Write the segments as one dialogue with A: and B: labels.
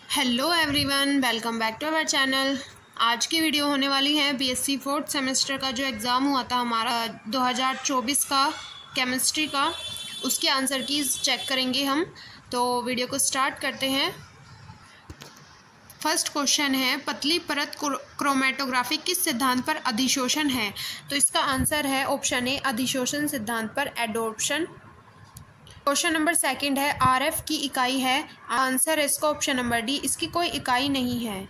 A: Hello everyone, welcome back to our channel. आज की video होने वाली है बीएससी फोर्थ सेमेस्टर का जो एग्ज़ाम हुआ था हमारा 2024 का केमिस्ट्री का, उसके आंसर कीज़ चेक करेंगे हम। तो वीडियो को स्टार्ट करते हैं। फर्स्ट क्वेश्चन है, पतली परत क्रोमेटोग्राफी किस सिद्धांत पर अधिशोषण है? तो इसका आंसर है ऑप्शन ए, अधिशोषण सिद्धांत पर एडोप्शन। क्वेश्चन नंबर सेकंड है, आरएफ की इकाई है। आंसर है इसका ऑप्शन नंबर डी, इसकी कोई इकाई नहीं है।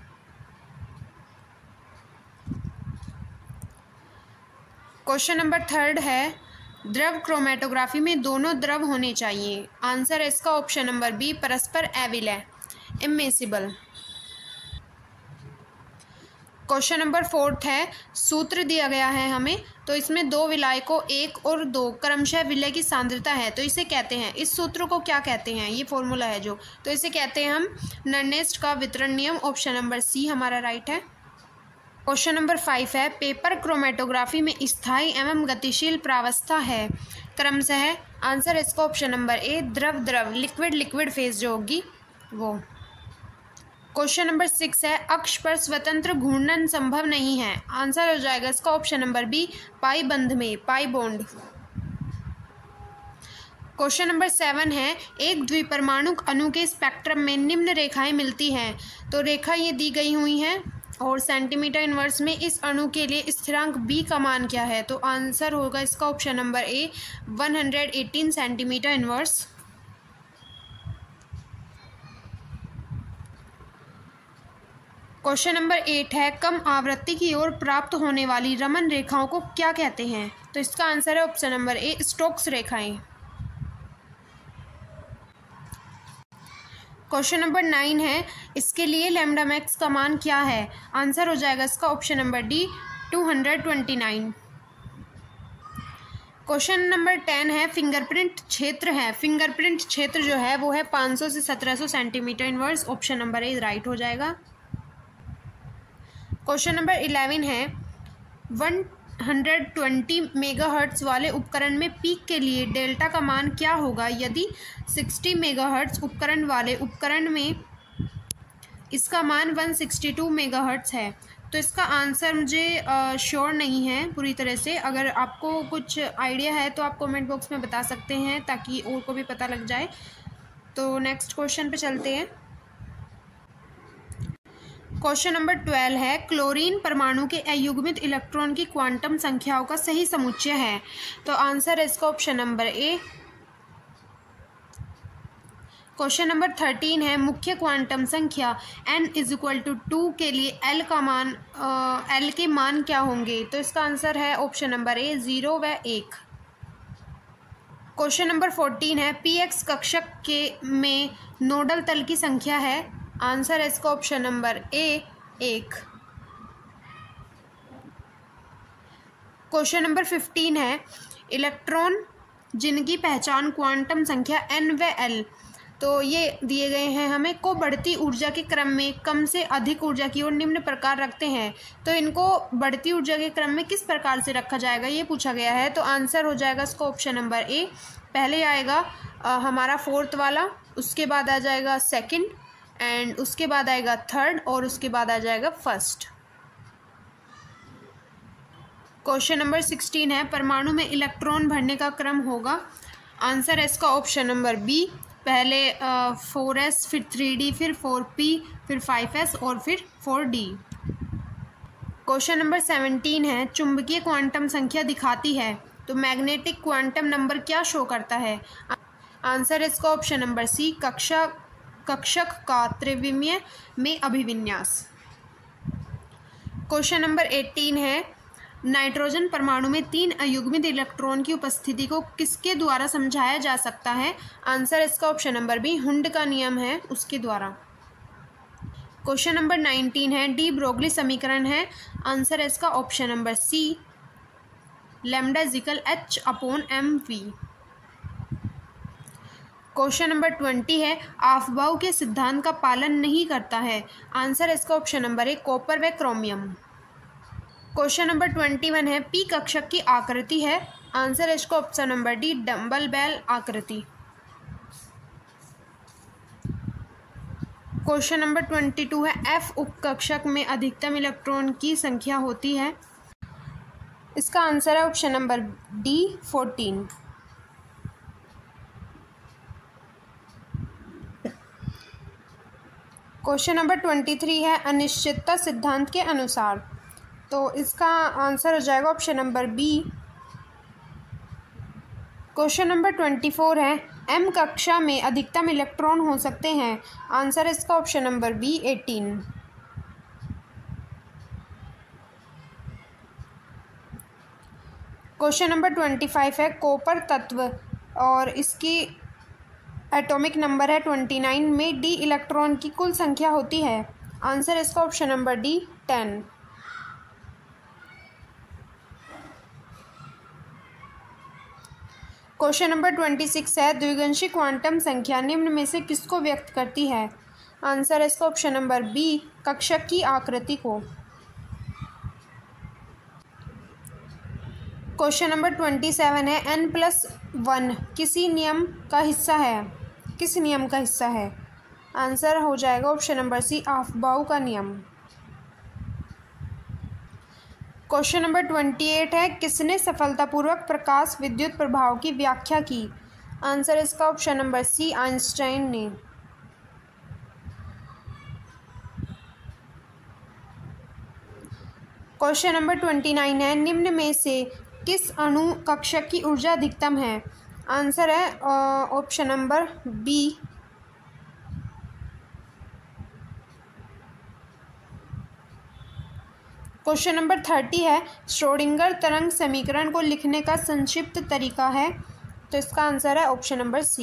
A: क्वेश्चन नंबर थर्ड है, द्रव क्रोमेटोग्राफी में दोनों द्रव होने चाहिए। आंसर है इसका ऑप्शन नंबर बी, परस्पर अविलय, इमिसिबल। क्वेश्चन नंबर फोर्थ है, सूत्र दिया गया है हमें, तो इसमें दो विलायकों 1 और 2 क्रमशः विलय की सांद्रता है, तो इसे कहते हैं, इस सूत्र को क्या कहते हैं? ये फॉर्मूला है जो, तो इसे कहते हैं हम नर्नेस्ट का वितरण नियम। ऑप्शन नंबर सी हमारा राइट है। क्वेश्चन नंबर 5 है, पेपर क्रोमेटोग्राफी में स्थायी एवं गतिशील प्रावस्था है क्रमशः। आंसर इसका ऑप्शन नंबर ए, द्रव द्रव, लिक्विड लिक्विड फेज जो होगी वो। क्वेश्चन नंबर 6 है, अक्ष पर स्वतंत्र घूर्णन संभव नहीं है। आंसर हो जाएगा इसका ऑप्शन नंबर बी, पाई बंध में, पाई बॉन्ड। क्वेश्चन नंबर 7 है, एक द्विपरमाणु अणु के स्पेक्ट्रम में निम्न रेखाएं मिलती हैं। तो रेखा ये दी गई हुई हैं और सेंटीमीटर इनवर्स में इस अणु के लिए स्थिरांक बी का मान क्या है? तो आंसर होगा इसका option number A, 118 centimetre inverse. Question number 8 है, कम आवृत्ति की ओर प्राप्त होने वाली रमन रेखाओं को क्या कहते हैं? तो इसका आंसर है ऑप्शन नंबर ए, स्टोक्स रेखाएं। क्वेश्चन नंबर 9 है, इसके लिए लैम्डा मैक्स का मान क्या है? आंसर हो जाएगा इसका option number D, 229। Question number 10 है, फिंगरप्रिंट क्षेत्र है। फिंगरप्रिंट क्षेत्र जो है वो है 500 से 1700 centimetre inverse. Option number A right हो जाएगा। क्वेश्चन नंबर 11 है, 120 मेगाहर्ट्ज वाले उपकरण में पीक के लिए डेल्टा का मान क्या होगा यदि 60 मेगाहर्ट्ज उपकरण वाले उपकरण में इसका मान 162 मेगाहर्ट्ज है? तो इसका आंसर मुझे श्योर नहीं है पूरी तरह से। अगर आपको कुछ आइडिया है तो आप कमेंट बॉक्स में बता सकते हैं ताकि और को भी पता लग जाए। तो नेक्स्ट क्वेश्चन पे चलते हैं। क्वेश्चन नंबर 12 है, क्लोरीन परमाणु के अयुग्मित इलेक्ट्रॉन की क्वांटम संख्याओं का सही समुच्चय है। तो आंसर है इसका option number A. Question number 13 है, मुख्य क्वांटम संख्या n = 2 के लिए l के मान क्या होंगे? तो इसका आंसर है ऑप्शन नंबर ए, 0 व 1। क्वेश्चन नंबर 14 है, px कक्षक के में नोडल तल की संख्या है। आंसर है इसका option number A, 1। Question number 15 है, इलेक्ट्रॉन जिनकी पहचान क्वांटम संख्या n व l, तो ये दिए गए हैं हमें, को बढ़ती ऊर्जा के क्रम में कम से अधिक ऊर्जा की ओर निम्न प्रकार रखते हैं। तो इनको बढ़ती ऊर्जा के क्रम में किस प्रकार से रखा जाएगा ये पूछा गया है। तो आंसर हो जाएगा इसका ऑप्शन नंबर ए, पहले आएगा हमारा फोर्थ वाला, उसके बाद आ जाएगा सेकंड, एंड उसके बाद आएगा थर्ड, और उसके बाद आ जाएगा फर्स्ट। क्वेश्चन नंबर 16 है, परमाणु में इलेक्ट्रॉन भरने का क्रम होगा। आंसर है इसका ऑप्शन नंबर बी, पहले 4s, फिर 3d, फिर 4p, फिर 5s और फिर 4d। क्वेश्चन नंबर 17 है, चुंबकीय क्वांटम संख्या दिखाती है, तो मैग्नेटिक क्वांटम नंबर क्या शो करता है? आंसर है इसका ऑप्शन नंबर सी, कक्षक का त्रिविमीय में अभिविन्यास। क्वेश्चन नंबर 18 है, नाइट्रोजन परमाणु में 3 अयुग्मित इलेक्ट्रॉन की उपस्थिति को किसके द्वारा समझाया जा सकता है? आंसर इसका ऑप्शन नंबर बी, हुंड का नियम है उसके द्वारा। क्वेश्चन नंबर 19 है, डी ब्रोगली समीकरण है। आंसर इसका option number C, lambda = h/mv। Question number 20 है, आफबाउ के सिद्धांत का पालन नहीं करता है। आंसर इसका ऑप्शन नंबर ए, कॉपर व क्रोमियम। क्वेश्चन नंबर 21 है, पी कक्षक की आकृति है। आंसर इसका option number D, dumbbell आकृति। क्वेश्चन नंबर 22 है एफ उपकक्षक में अधिकतम इलेक्ट्रॉन की संख्या होती है। इसका आंसर है option number D 14। Question number 23 है अनिश्चितता सिद्धांत के अनुसार, तो इसका आंसर हो जाएगा option number B. Question number 24 है एम कक्षा में अधिकतम इलेक्ट्रॉन हो सकते हैं। आंसर इसका option number B 18। Question number 25 है कॉपर तत्व और इसकी एटॉमिक नंबर है 29 में डी इलेक्ट्रॉन की कुल संख्या होती है। आंसर इसका option number D 10। Question number 26 है द्विगंशी क्वांटम संख्या निम्न में से किसको व्यक्त करती है। आंसर इसका ऑप्शन नंबर बी कक्षक की आकृति को। क्वेश्चन नंबर 27 है n+1 किसी नियम का हिस्सा है। किस नियम का हिस्सा है। आंसर हो जाएगा ऑप्शन नंबर सी अफबाउ का नियम। क्वेश्चन नंबर 28 है किसने सफलतापूर्वक प्रकाश विद्युत प्रभाव की व्याख्या की। आंसर इसका ऑप्शन नंबर सी आइंस्टाइन ने। क्वेश्चन नंबर 29 है निम्न में से किस अणु कक्षक की ऊर्जा अधिकतम है। आंसर है option number B. Question number 30 है श्रोडिंगर तरंग समीकरण को लिखने का संक्षिप्त तरीका है, तो इसका आंसर है option number C.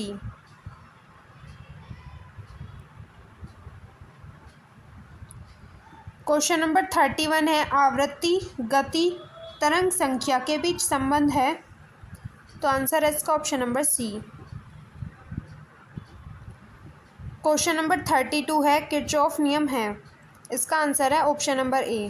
A: Question number 31 है आवृत्ति गति तरंग संख्या के बीच संबंध है, तो आंसर है इसका option number C. Question number 32 है किरचॉफ नियम है। इसका आंसर है option number A.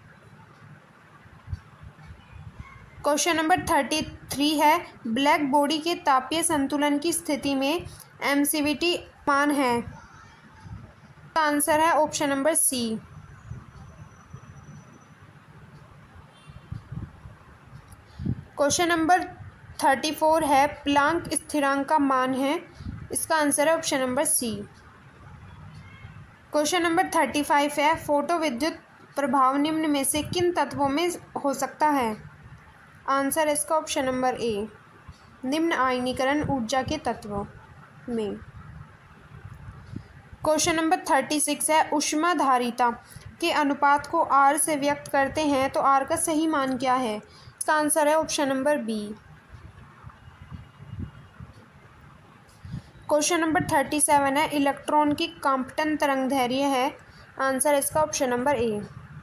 A: Question number 33 है ब्लैक बॉडी के तापीय संतुलन की स्थिति में एमसीवीटी मान है। आंसर है option number C. Question number 34 है प्लांक स्थिरांक का मान है। इसका आंसर है option number C. Question number 35 है फोटो विद्युत प्रभाव निम्न में से किन तत्वों में हो सकता है। आंसर इसका ऑप्शन नंबर ए निम्न आयनीकरण ऊर्जा के तत्वों में। क्वेश्चन नंबर 36 है ऊष्माधारिता के अनुपात को आर से व्यक्त करते हैं, तो आर का सही मान क्या है। इसका आंसर है option number B. Question number 37 है इलेक्ट्रॉन की कंपटन तरंगदैर्घ्य है। आंसर इसका option number A.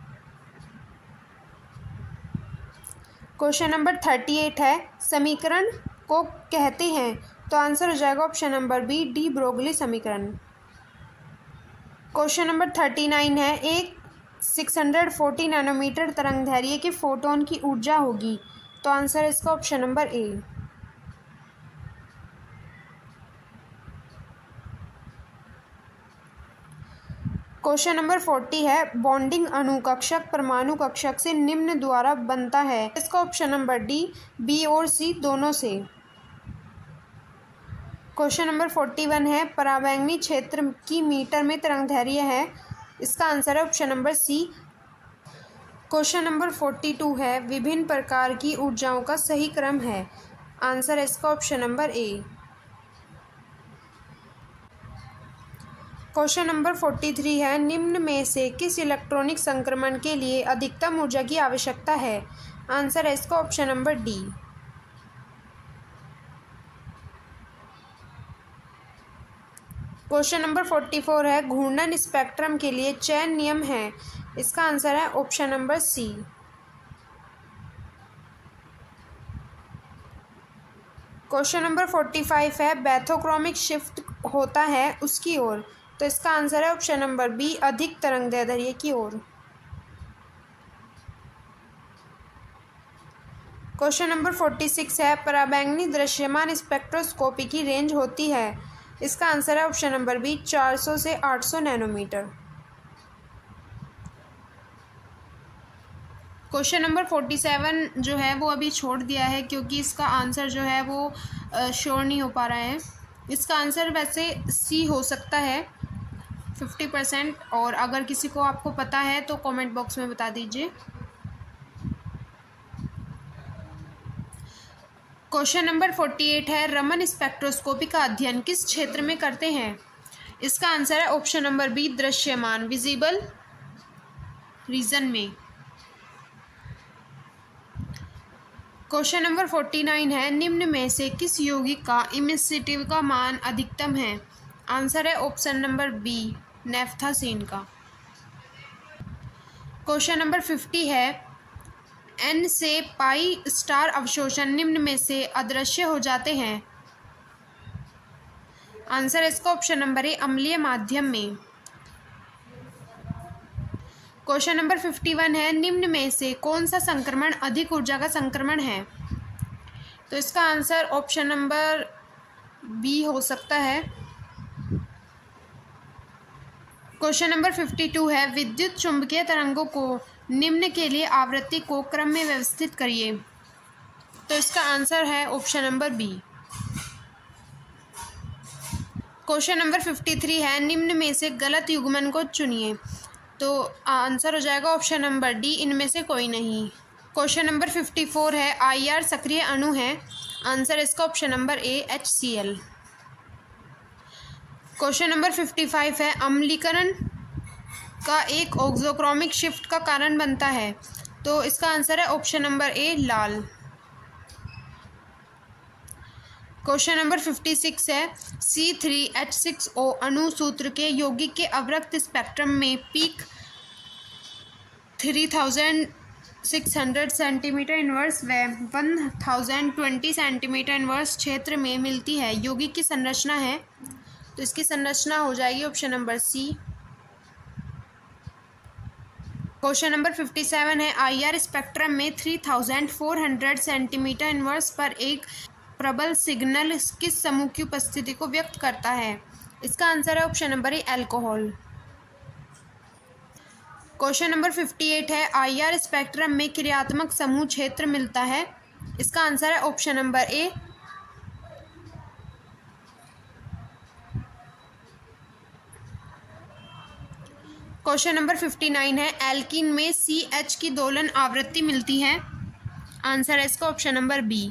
A: Question number 38 है समीकरण को कहते हैं, तो आंसर हो जाएगा option number B de Broglie समीकरण। क्वेश्चन नंबर 39 है एक 640 नैनोमीटर तरंगदैर्घ्य के फोटोन की ऊर्जा होगी, तो आंसर इसका option number A. Question number 40 है बॉन्डिंग अणु कक्षक परमाणु कक्षक से निम्न द्वारा बनता है। इसका ऑप्शन नंबर डी बी और सी दोनों से। क्वेश्चन नंबर 41 है पराबैंगनी क्षेत्र की मीटर में तरंगदैर्घ्य है। इसका आंसर है option number C. Question number 42 है विभिन्न प्रकार की ऊर्जाओं का सही क्रम है। आंसर है इसका option number A. Question number 43 है निम्न में से किस इलेक्ट्रॉनिक संक्रमण के लिए अधिकतम ऊर्जा की आवश्यकता है। आंसर है इसका option number D. Question number 44 है घूर्णन स्पेक्ट्रम के लिए चयन नियम है। इसका आंसर है option number C. Question number 45 है बैथोक्रोमिक शिफ्ट होता है उसकी ओर, तो इसका आंसर है ऑप्शन नंबर बी अधिक तरंगदैर्घ्य की ओर। क्वेश्चन नंबर 46 है पराबैंगनी दृश्यमान स्पेक्ट्रोस्कोपी की रेंज होती है। इसका आंसर है ऑप्शन नंबर बी 400 से 800 नैनोमीटर। क्वेश्चन नंबर 47 जो है वो अभी छोड़ दिया है क्योंकि इसका आंसर जो है वो श्योर नहीं हो पा रहा है। इसका आंसर वैसे सी हो सकता है 50%, और अगर किसी को आपको पता है तो कमेंट बॉक्स में बता दीजिए। क्वेश्चन नंबर 48 है रमन स्पेक्ट्रोस्कोपी का अध्ययन किस क्षेत्र में करते हैं? इसका आंसर है ऑप्शन नंबर बी दृश्यमान विजिबल रीजन में। क्वेश्चन नंबर 49 है निम्न में से किस यौगिक का इमिसिटिव का मान अधिकतम है? आंसर है ऑप्शन नंबर बी नेफ्थासीन का। क्वेश्चन नंबर 50 है एन से पाई स्टार अवशोषण निम्न में से अदृश्य हो जाते हैं। आंसर इसका ऑप्शन नंबर ए अम्लीय माध्यम में। क्वेश्चन नंबर 51 है निम्न में से कौन सा संक्रमण अधिक ऊर्जा का संक्रमण है? तो इसका आंसर ऑप्शन नंबर बी हो सकता है। क्वेश्चन नंबर 52 है विद्युत चुंबकीय तरंगों को निम्न के लिए आवृत्ति को क्रम में व्यवस्थित करिए। तो इसका आंसर है option number B. Question number 53 है निम्न में से गलत युग्मन को चुनिए। तो आंसर हो जाएगा ऑप्शन नंबर डी इनमें से कोई नहीं। क्वेश्चन नंबर 54 है IR सक्रिय अणु है। आंसर इसका option number A HCl। Question number 55 है अम्लीकरण का एक ऑक्सोक्रोमिक शिफ्ट का कारण बनता है। तो इसका आंसर है ऑप्शन नंबर ए लाल। क्वेश्चन नंबर 56 है C3H6O अणु सूत्र के यौगिक के अवरक्त स्पेक्ट्रम में पीक 3600 सेंटीमीटर इनवर्स व 1020 सेंटीमीटर इनवर्स क्षेत्र में मिलती है। यौगिक की संरचना है, तो इसकी संरचना हो जाएगी option number C. Question number 57 है IR स्पेक्ट्रम में 3400 सेंटीमीटर इनवर्स पर एक प्रबल सिग्नल किस समूह की उपस्थिति को व्यक्त करता है? इसका आंसर है option number A alcohol. Question number 58 है IR स्पेक्ट्रम में क्रियात्मक समूह क्षेत्र मिलता है। इसका आंसर है option number A. Question number 59 है एल्कीन में CH की दोलन आवृत्ति मिलती है। आंसर है इसका option number B.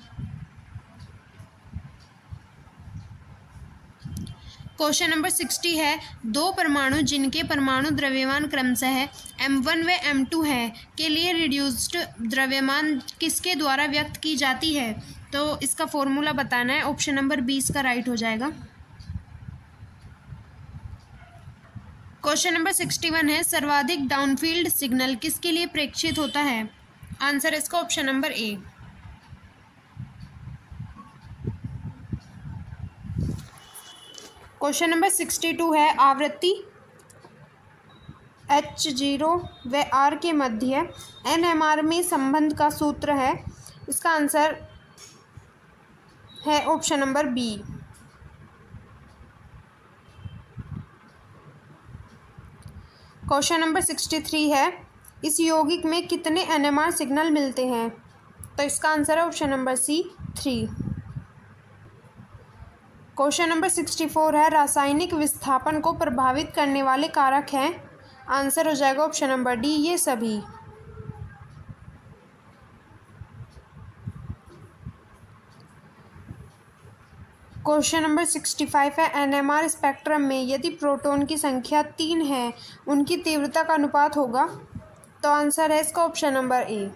A: Question number 60 है दो परमाणु जिनके परमाणु द्रव्यमान क्रमशः M1 व M2 है के लिए रिड्यूस्ड द्रव्यमान किसके द्वारा व्यक्त की जाती है? तो इसका फॉर्मूला बताना है। ऑप्शन नंबर बी इसका राइट हो जाएगा। क्वेश्चन नंबर 61 है सर्वाधिक डाउनफील्ड सिग्नल किसके लिए प्रेक्षित होता है? आंसर इसका option number A. Question number 62 है आवृत्ति H0 व R के मध्य NMR में संबंध का सूत्र है। इसका आंसर है option number B. Question number 63 है इस यौगिक में कितने NMR सिग्नल मिलते हैं? तो इसका आंसर है option number C 3। Question number 64 है रासायनिक विस्थापन को प्रभावित करने वाले कारक हैं। आंसर हो जाएगा ऑप्शन नंबर डी ये सभी। क्वेश्चन नंबर 65 है NMR स्पेक्ट्रम में यदि प्रोटॉन की संख्या 3 है उनकी तीव्रता का अनुपात होगा। तो आंसर है इसका option number A.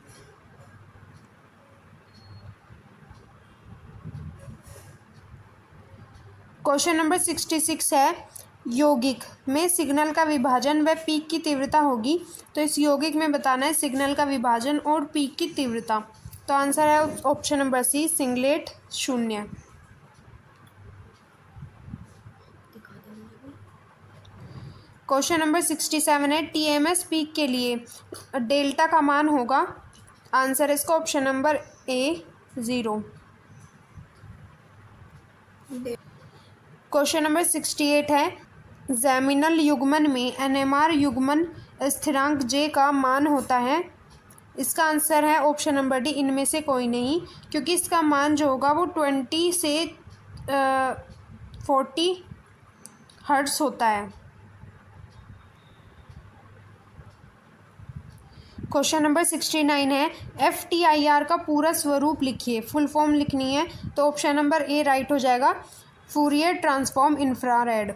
A: Question number 66 है यौगिक में सिग्नल का विभाजन व पीक की तीव्रता होगी। तो इस यौगिक में बताना है सिग्नल का विभाजन और पीक की तीव्रता। तो आंसर है option number C singlet 0। Question number 67 है TMS पीक के लिए डेल्टा का मान होगा। आंसर इसका option number A 0। Question number 68 है, जैमिनल युग्मन में NMR युग्मन स्थिरांक J का मान होता है। इसका आंसर है ऑप्शन नंबर डी, इनमें से कोई नहीं, क्योंकि इसका मान जो होगा वो 20 से 40 हर्ट्ज होता है। क्वेश्चन नंबर 69 है, FTIR का पूरा स्वरूप लिखिए, फुल फॉर्म लिखनी है। तो ऑप्शन नंबर ए राइट हो जाएगा, Fourier transform infrared.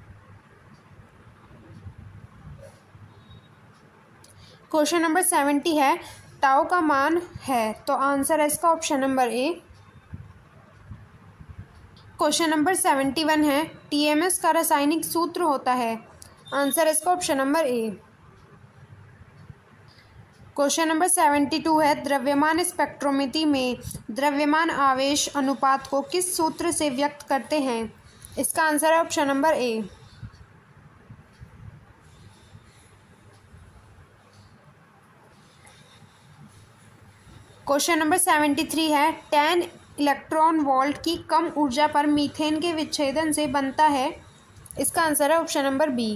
A: Question number 70 है, टाउ का मान है, तो आंसर है इसका option number A. Question number 71 है, TMS का रासायनिक सूत्र होता है, आंसर है इसका option number A. Question number 72 है, द्रव्यमान स्पेक्ट्रोमेट्री में द्रव्यमान आवेश अनुपात को किस सूत्र से व्यक्त करते हैं? इसका आंसर है option number A. Question number 73 है, 10 इलेक्ट्रॉन वोल्ट की कम ऊर्जा पर मीथेन के विच्छेदन से बनता है। इसका आंसर है option number B.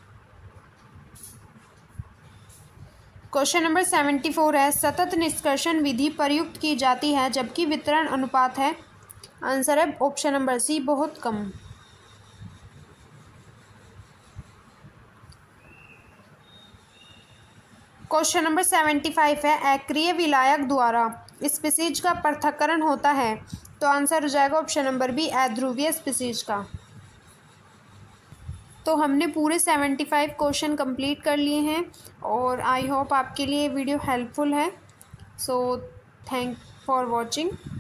A: Question number 74 है, सतत निष्कर्षण विधि प्रयुक्त की जाती है जबकि वितरण अनुपात है, आंसर है ऑप्शन नंबर सी, बहुत कम। क्वेश्चन नंबर 75 है, अक्रिय विलायक द्वारा स्पीसीज का पृथक्करण होता है, तो आंसर हो जाएगा ऑप्शन नंबर बी, अध्रुवीय स्पीसीज का। तो हमने पूरे 75 क्वेश्चन कंप्लीट कर लिए हैं और आई होप आपके लिए वीडियो हेल्पफुल है। So thank for watching.